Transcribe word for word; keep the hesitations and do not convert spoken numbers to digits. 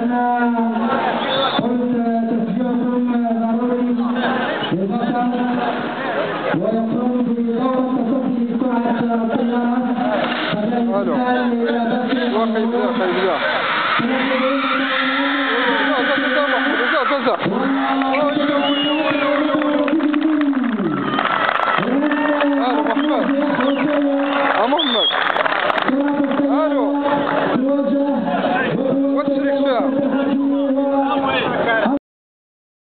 أنا قلت تشجيعكم ضروري للبطل ويقوم بدور تصفي سرعة الطيارة. الو.